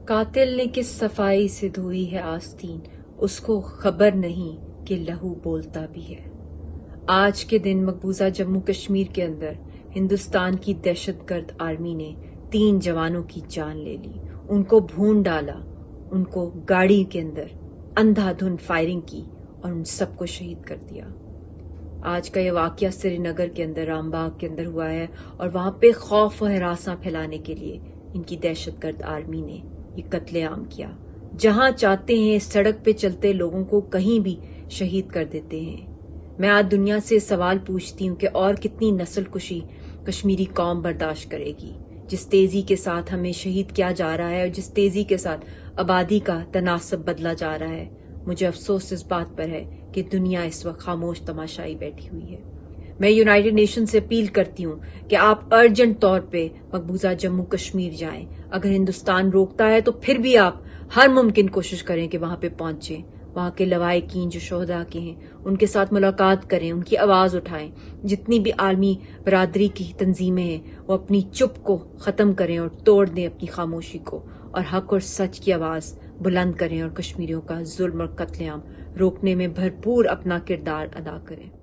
कातिल ने किस सफाई से धोई है आस्तीन, उसको खबर नहीं कि लहू बोलता भी है। आज के दिन मकबूजा जम्मू कश्मीर के अंदर हिंदुस्तान की दहशतगर्द आर्मी ने 3 जवानों की जान ले ली, उनको भून डाला, उनको गाड़ी के अंदर अंधाधुंध फायरिंग की और उन सबको शहीद कर दिया। आज का ये वाकया श्रीनगर के अंदर रामबाग के अंदर हुआ है और वहां पे खौफ और हरासा फैलाने के लिए इनकी दहशतगर्द आर्मी ने ये कत्लेआम किया। जहां चाहते हैं सड़क पे चलते लोगों को कहीं भी शहीद कर देते हैं। मैं आज दुनिया से सवाल पूछती हूँ कि और कितनी नस्ल कुशी कश्मीरी कौम बर्दाश्त करेगी। जिस तेजी के साथ हमें शहीद किया जा रहा है और जिस तेजी के साथ आबादी का तनासब बदला जा रहा है, मुझे अफसोस इस बात पर है कि दुनिया इस वक्त खामोश तमाशाई बैठी हुई है। मैं यूनाइटेड नेशन से अपील करती हूँ कि आप अर्जेंट तौर पे मकबूजा जम्मू कश्मीर जाएं। अगर हिंदुस्तान रोकता है तो फिर भी आप हर मुमकिन कोशिश करें कि वहां पे पहुंचें। वहां के लवाहिकीन जो शोहदा के हैं उनके साथ मुलाकात करें, उनकी आवाज उठाएं। जितनी भी आलमी बरादरी की तंजीमें हैं वो अपनी चुप को खत्म करें और तोड़ दें अपनी खामोशी को, और हक और सच की आवाज बुलंद करें और कश्मीरियों का जुल्म और कत्लेआम रोकने में भरपूर अपना किरदार अदा करें।